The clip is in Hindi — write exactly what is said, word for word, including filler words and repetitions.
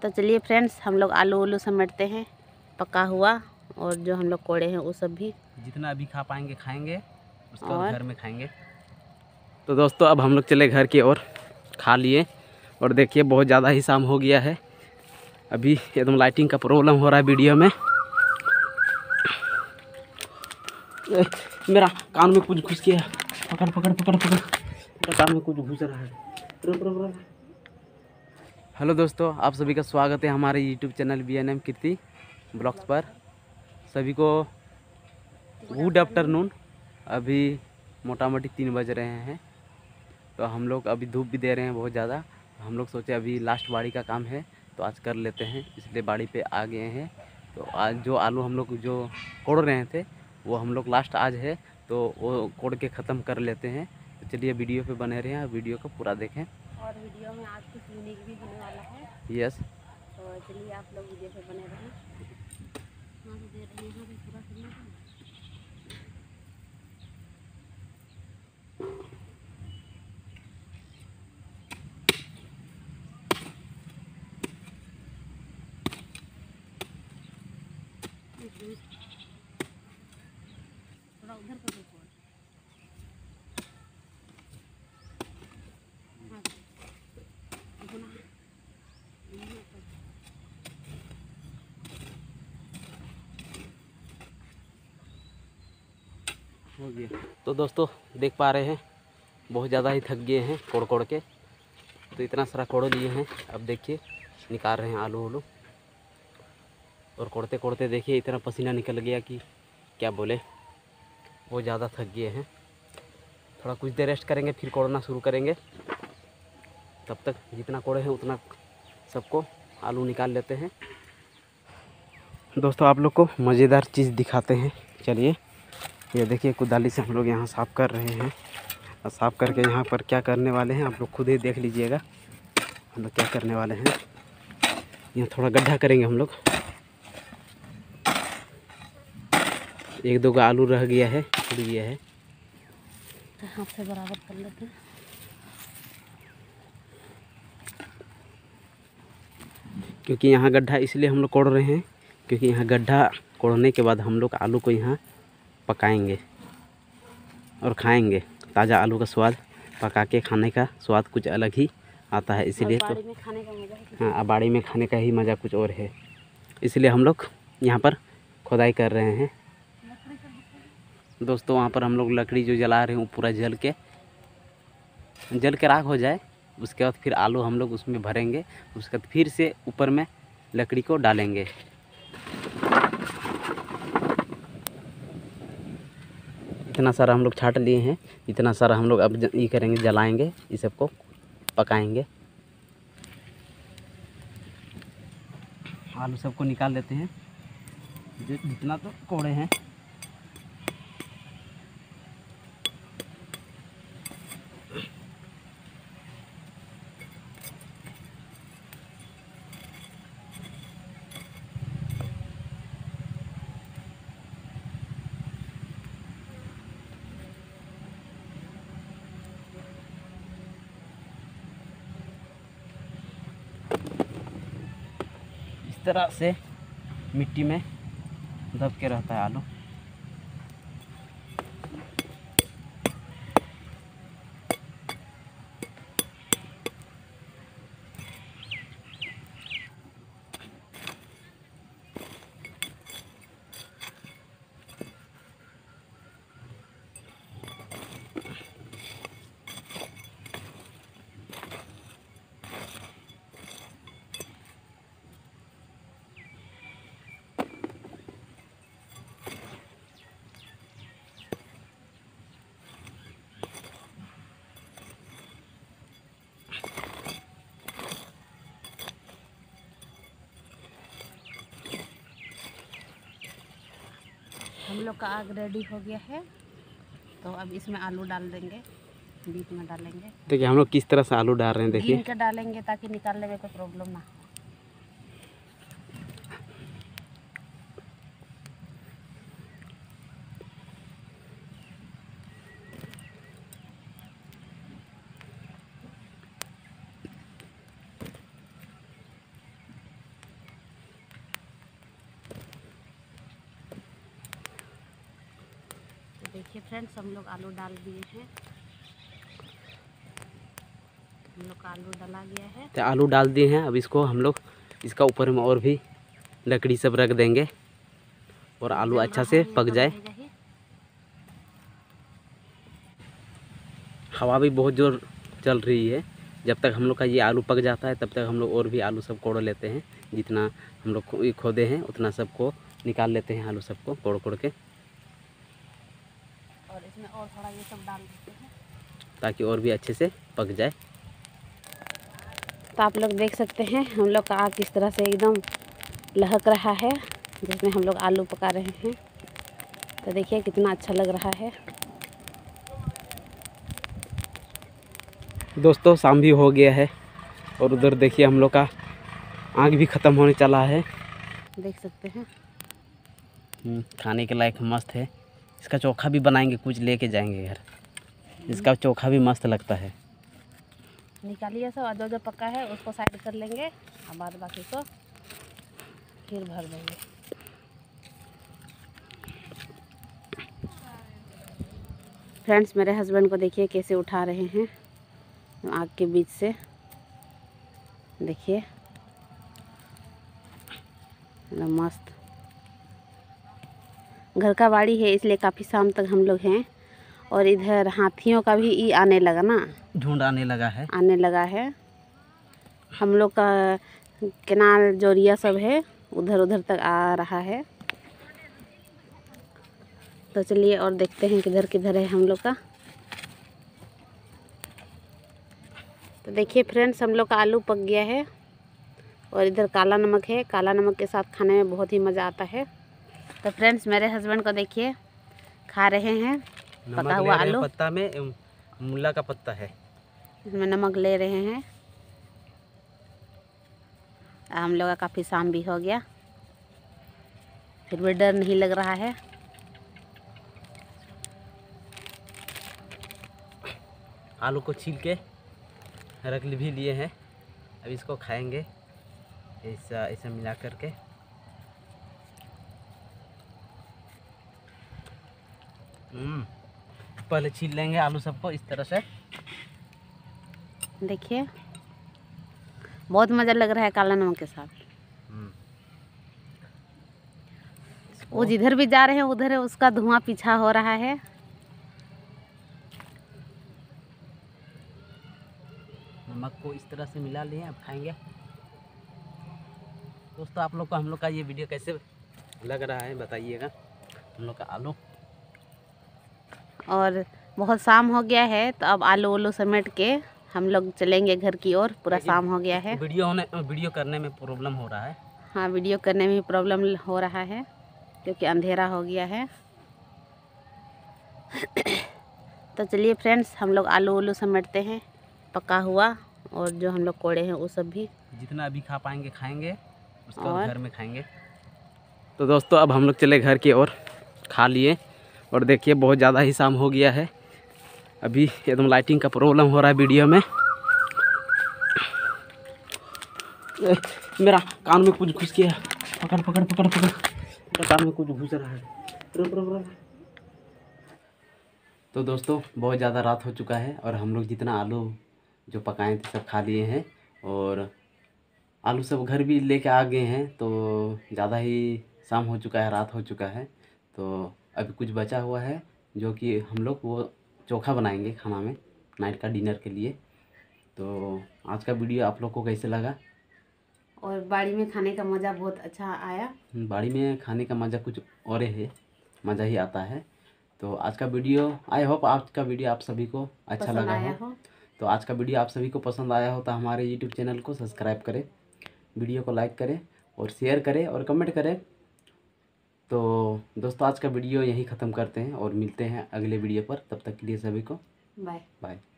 तो चलिए फ्रेंड्स, हम लोग आलू उलू समेटते हैं, पका हुआ, और जो हम लोग कोड़े हैं वो सब भी जितना अभी खा पाएंगे खाएंगे, उसके और बाद घर में खाएंगे। तो दोस्तों अब हम लोग चले घर की ओर, खा लिए। और देखिए बहुत ज़्यादा ही शाम हो गया है, अभी एकदम लाइटिंग का प्रॉब्लम हो रहा है वीडियो में। ए, मेरा कान में कुछ घुस गया, पकड़ पकड़ पकड़ पकड़, मेरा कान में कुछ घुस रहा है। रुक रुक रुक। हेलो दोस्तों, आप सभी का स्वागत है हमारे YouTube channel B N M Kirti blogs पर। सभी को गुड आफ्टरनून। अभी मोटा मोटी तीन बज रहे हैं, तो हम लोग अभी धूप भी दे रहे हैं बहुत ज़्यादा। हम लोग सोचे अभी लास्ट बाड़ी का काम है तो आज कर लेते हैं, इसलिए बाड़ी पे आ गए हैं। तो आज जो आलू हम लोग जो कोड़ रहे थे वो हम लोग लास्ट आज है, तो वो कोड़ के ख़त्म कर लेते हैं। तो चलिए वीडियो पे बने रहें, वीडियो को पूरा देखें। और वीडियो में आज कुछ यूनिक भी होने वाला है। यस, तो चलिए आप लोग वीडियो पे बने रहें। हाँ, तो दे रहे हैं पूरा करना है। थोड़ा उधर कर दो। हो गया। तो दोस्तों देख पा रहे हैं बहुत ज़्यादा ही थक गए हैं कोड़ कोड़ के। तो इतना सारा कोड़ लिए हैं, अब देखिए निकाल रहे हैं आलू उलू। और कोड़ते कोड़ते देखिए इतना पसीना निकल गया कि क्या बोले, बहुत ज़्यादा थक गए हैं। थोड़ा कुछ देर रेस्ट करेंगे, फिर कोड़ना शुरू करेंगे। तब तक जितना कोड़े हैं उतना सबको आलू निकाल लेते हैं। दोस्तों आप लोग को मज़ेदार चीज़ दिखाते हैं, चलिए। ये देखिए कुदाली से हम लोग यहाँ साफ़ कर रहे हैं, और साफ़ करके यहाँ पर क्या करने वाले हैं आप लोग खुद ही देख लीजिएगा। हम लोग क्या करने वाले हैं, यहाँ थोड़ा गड्ढा करेंगे हम लोग। एक दो का आलू रह गया है, टूट गया है, तो हाथ से बराबर कर लेते हैं। क्योंकि यहाँ गड्ढा इसलिए हम लोग कोड़ रहे हैं, क्योंकि यहाँ गड्ढा कोड़ने के बाद हम लोग आलू को यहाँ पकाएंगे और खाएंगे। ताज़ा आलू का स्वाद, पका के खाने का स्वाद कुछ अलग ही आता है, इसीलिए तो बाड़ी में खाने का मजा है। हाँ, बाड़ी में खाने का ही मज़ा कुछ और है। इसलिए हम लोग यहाँ पर खुदाई कर रहे हैं। दोस्तों वहाँ पर हम लोग लकड़ी जो जला रहे हैं वो पूरा जल के जल के राख हो जाए, उसके बाद फिर आलू हम लोग उसमें भरेंगे। उसके बाद फिर से ऊपर में लकड़ी को डालेंगे। इतना सारा हम लोग छाट लिए हैं, इतना सारा हम लोग अब ये करेंगे, जलाएंगे, इस सबको पकाएंगे। आलू सबको निकाल लेते हैं, जितना तो कोड़े हैं। इस तरह से मिट्टी में दब के रहता है आलू। हम लोग का आग रेडी हो गया है, तो अब इसमें आलू डाल देंगे, बीच में डालेंगे। देखिए हम लोग किस तरह से आलू डाल रहे हैं, देखिए बीन के डालेंगे ताकि निकालने में कोई प्रॉब्लम ना हो। देखिए फ्रेंड्स, हम लोग आलू डाल दिए हैं। हम लोग का आलू डाला गया है। तो आलू डाल दिए हैं। अब इसको हम लोग इसका ऊपर में और भी लकड़ी सब रख देंगे और आलू अच्छा से पक जाए। हवा भी बहुत जोर चल रही है। जब तक हम लोग का ये आलू पक जाता है तब तक हम लोग और भी आलू सब कोड़ लेते हैं। जितना हम लोग खोदे हैं उतना सबको निकाल लेते हैं, आलू सबको कोड़ कोड़ के, और इसमें और थोड़ा ये सब डाल देते हैं ताकि और भी अच्छे से पक जाए। तो आप लोग देख सकते हैं हम लोग का आग किस तरह से एकदम लहक रहा है, जिसमें हम लोग आलू पका रहे हैं। तो देखिए कितना अच्छा लग रहा है। दोस्तों शाम भी हो गया है और उधर देखिए हम लोग का आग भी ख़त्म होने चला है। देख सकते हैं खाने के लायक मस्त है। इसका चोखा भी बनाएंगे, कुछ लेके जाएंगे घर। इसका चोखा भी मस्त लगता है। निकालिए सब, जो जो पका है उसको साइड कर लेंगे और बाद बाकी को फिर भर देंगे। फ्रेंड्स, मेरे हस्बैंड को देखिए कैसे उठा रहे हैं आग के बीच से। देखिए मस्त। घर का बाड़ी है इसलिए काफ़ी शाम तक हम लोग हैं। और इधर हाथियों का भी ई आने लगा ना, झुंड आने लगा है आने लगा है। हम लोग का केनाल जोरिया सब है, उधर उधर तक आ रहा है। तो चलिए और देखते हैं किधर किधर है हम लोग का। तो देखिए फ्रेंड्स, हम लोग का आलू पक गया है और इधर काला नमक है। काला नमक के साथ खाने में बहुत ही मज़ा आता है। तो फ्रेंड्स, मेरे हस्बैंड को देखिए खा रहे हैं पका हुआ आलू। पत्ता में मूला का पत्ता है, इसमें नमक ले रहे हैं। हम लोग का काफ़ी शाम भी हो गया, फिर भी डर नहीं लग रहा है। आलू को छील के रख भी लिए हैं। अब इसको खाएंगे ऐसा ऐसा मिला करके। हम्म पहले छील लेंगे आलू सबको इस तरह से। देखिए बहुत मज़ा लग रहा है काला नमक के साथ। वो जिधर भी जा रहे हैं उधर उसका धुआं पीछा हो रहा है। नमक को इस तरह से मिला लिए, अब खाएंगे। दोस्तों आप लोग को हम लोग का ये वीडियो कैसे लग रहा है बताइएगा। हम लोग का आलू और बहुत शाम हो गया है, तो अब आलू वालू समेट के हम लोग चलेंगे घर की ओर। पूरा शाम हो गया है। वीडियो होने वीडियो करने में प्रॉब्लम हो रहा है। हाँ, वीडियो करने में भी प्रॉब्लम हो रहा है क्योंकि अंधेरा हो गया है। तो चलिए फ्रेंड्स, हम लोग आलू वालू समेटते हैं, पका हुआ और जो हम लोग कोड़े हैं वो सब भी। जितना अभी खा पाएंगे खाएंगे, उसके बाद घर में खाएंगे। तो दोस्तों अब हम लोग चले घर की ओर, खा लिए। और देखिए बहुत ज़्यादा ही शाम हो गया है। अभी एकदम लाइटिंग का प्रॉब्लम हो रहा है वीडियो में। ए, मेरा कान में कुछ घुस गया। पकड़ पकड़ पकड़ पकड़ मेरा कान में कुछ घुस रहा है। रुक रुक रुक। तो दोस्तों बहुत ज़्यादा रात हो चुका है और हम लोग जितना आलू जो पकाए थे सब खा लिए हैं। और आलू सब घर भी लेके आ गए हैं। तो ज़्यादा ही शाम हो चुका है, रात हो चुका है। तो अभी कुछ बचा हुआ है जो कि हम लोग वो चोखा बनाएंगे खाना में, नाइट का डिनर के लिए। तो आज का वीडियो आप लोग को कैसे लगा? और बाड़ी में खाने का मज़ा बहुत अच्छा आया। बाड़ी में खाने का मज़ा कुछ और है, मज़ा ही आता है। तो आज का वीडियो, आई होप आज का वीडियो आप सभी को अच्छा लगा हो। हो तो आज का वीडियो आप सभी को पसंद आया हो तो हमारे यूट्यूब चैनल को सब्सक्राइब करें, वीडियो को लाइक करें और शेयर करें और कमेंट करें। तो दोस्तों आज का वीडियो यहीं ख़त्म करते हैं और मिलते हैं अगले वीडियो पर। तब तक के लिए सभी को बाय बाय।